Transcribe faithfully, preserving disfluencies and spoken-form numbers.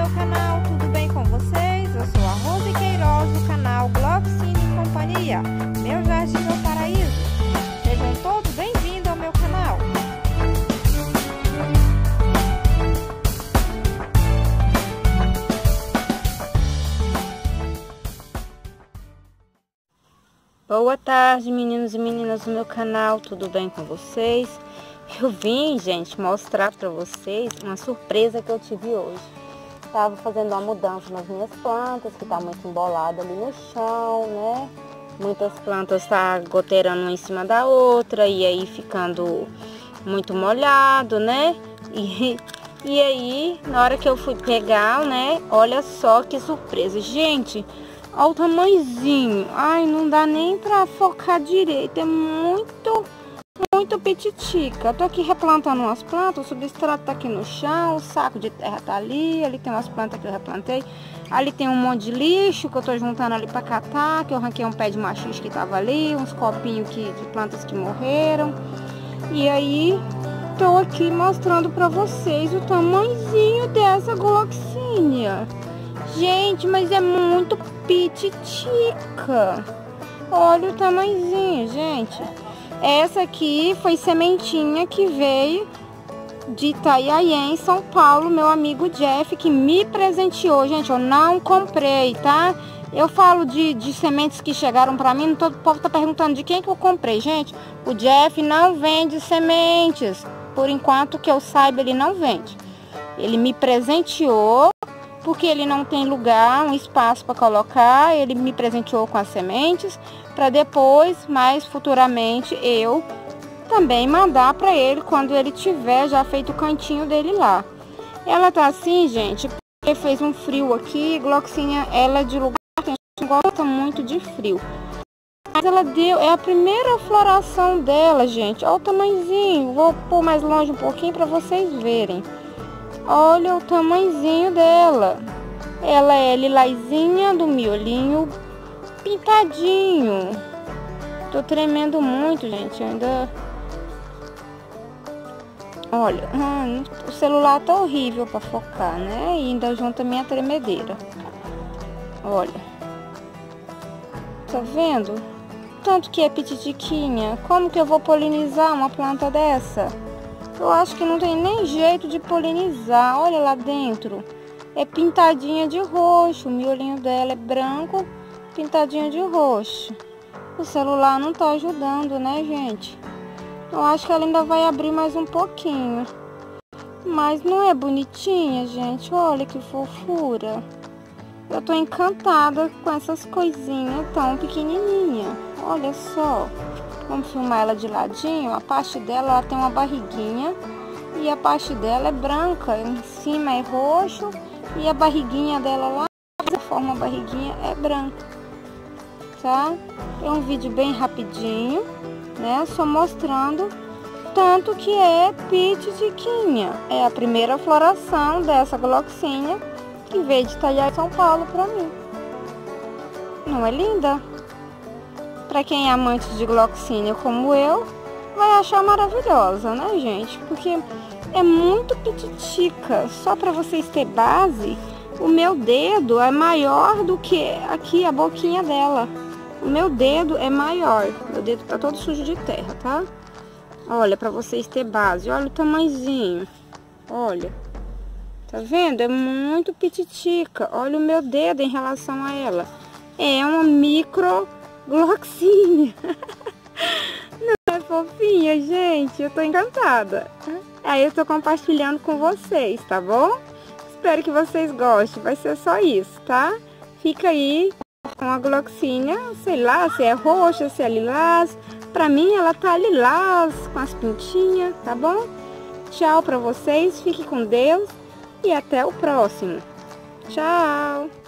meu canal, tudo bem com vocês? Eu sou a Rose Queiroz do canal Gloxine e Companhia, meu jardim, meu paraíso. Sejam todos bem-vindos ao meu canal. Boa tarde, meninos e meninas do meu canal, tudo bem com vocês? Eu vim, gente, mostrar para vocês uma surpresa que eu tive hoje. Estava fazendo uma mudança nas minhas plantas, que tá muito embolada ali no chão, né? Muitas plantas tá goteirando uma em cima da outra e aí ficando muito molhado, né? E, e aí, na hora que eu fui pegar, né? Olha só que surpresa, gente! Olha o tamanhozinho. Ai, não dá nem pra focar direito. É muito, muito pititica. Tô aqui replantando umas plantas. O substrato tá aqui no chão. O saco de terra tá ali. Ali tem umas plantas que eu replantei. Ali tem um monte de lixo que eu tô juntando ali pra catar. Que eu arranquei um pé de machixe que tava ali. Uns copinhos que, de plantas que morreram. E aí, tô aqui mostrando pra vocês o tamanhozinho dessa gloxínia. Gente, mas é muito pititica. Olha o tamanhozinho, gente. Essa aqui foi sementinha que veio de Itaiaém, São Paulo. Meu amigo Jeff que me presenteou. Gente, eu não comprei, tá? Eu falo de, de sementes que chegaram pra mim. Todo o povo tá perguntando de quem que eu comprei. Gente, o Jeff não vende sementes. Por enquanto que eu saiba, ele não vende. Ele me presenteou. Porque ele não tem lugar, um espaço para colocar, ele me presenteou com as sementes, para depois, mais futuramente, eu também mandar para ele quando ele tiver já feito o cantinho dele lá. Ela tá assim, gente, porque fez um frio aqui, gloxínia, ela é de lugar que a gente gosta muito de frio. Mas ela deu, é a primeira floração dela, gente, olha o tamanhozinho, vou pôr mais longe um pouquinho para vocês verem. Olha o tamanhozinho dela. Ela é lilazinha do miolinho pintadinho. Tô tremendo muito, gente. Ainda... Olha, hum, o celular tá horrível pra focar, né? E ainda junta minha tremedeira. Olha. Tá vendo? Tanto que é pititiquinha. Como que eu vou polinizar uma planta dessa? Eu acho que não tem nem jeito de polinizar. Olha lá dentro. É pintadinha de roxo. O miolinho dela é branco, pintadinha de roxo. O celular não tá ajudando, né, gente? Eu acho que ela ainda vai abrir mais um pouquinho. Mas não é bonitinha, gente? Olha que fofura. Eu tô encantada com essas coisinhas tão pequenininhas. Olha só. Vamos filmar ela de ladinho. A parte dela, ela tem uma barriguinha. E a parte dela é branca. Em cima é roxo. E a barriguinha dela lá, essa forma a barriguinha é branca. Tá? É um vídeo bem rapidinho, né? Só mostrando tanto que é pititiquinha. É a primeira floração dessa gloxínia que veio de Itaiaém, São Paulo pra mim. Não é linda? Para quem é amante de gloxínia como eu, vai achar maravilhosa, né, gente? Porque é muito pititica. Só para vocês terem base, o meu dedo é maior do que aqui a boquinha dela. O meu dedo é maior. Meu dedo tá todo sujo de terra, tá? Olha, para vocês terem base. Olha o tamanhozinho. Olha. Tá vendo? É muito pititica. Olha o meu dedo em relação a ela. É uma micro gloxínia. Não é fofinha, gente? Eu tô encantada. Aí eu tô compartilhando com vocês, tá bom? Espero que vocês gostem. Vai ser só isso, tá? Fica aí com a gloxínia, sei lá se é roxa, se é lilás. Pra mim ela tá lilás, com as pintinhas, tá bom? Tchau pra vocês, fique com Deus e até o próximo. Tchau!